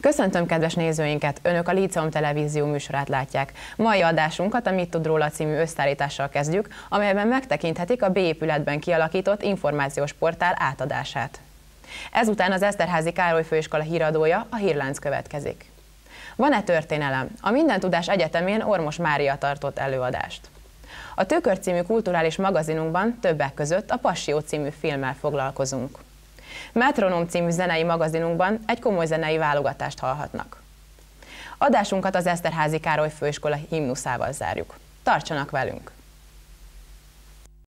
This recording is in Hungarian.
Köszöntöm kedves nézőinket! Önök a Líceum Televízió műsorát látják. Mai adásunkat a Mit tud róla című összeállítással kezdjük, amelyben megtekinthetik a B épületben kialakított információs portál átadását. Ezután az Eszterházy Károly Főiskola híradója, a Hírlánc következik. Van-e történelem? A Mindentudás Egyetemén Ormos Mária tartott előadást. A Tőkör című kulturális magazinunkban többek között a Passió című filmmel foglalkozunk. Metronóm című zenei magazinunkban egy komoly zenei válogatást hallhatnak. Adásunkat az Eszterházy Károly Főiskola himnuszával zárjuk. Tartsanak velünk!